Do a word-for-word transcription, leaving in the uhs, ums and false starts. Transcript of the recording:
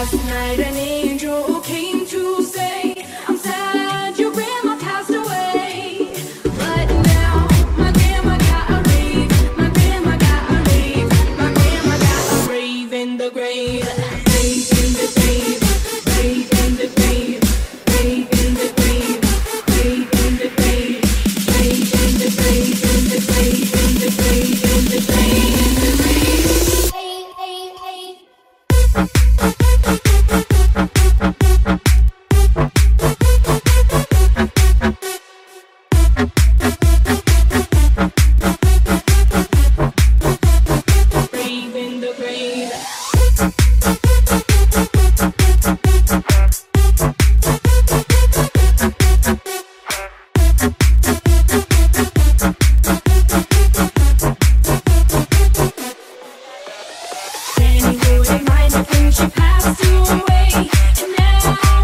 night an angel came to say, I'm sad your grandma passed away. But now my grandma got a rave, my grandma got a rave, my grandma got a rave in the grave. Rave in the grave, rave in the grave, rave in the grave, rave in the grave, rave in the grave, in the grave, in the grave, in the grave, in the grave. Hey, hey, hey. Rave in the grave. Annie wouldn't mind it when she passed away, and now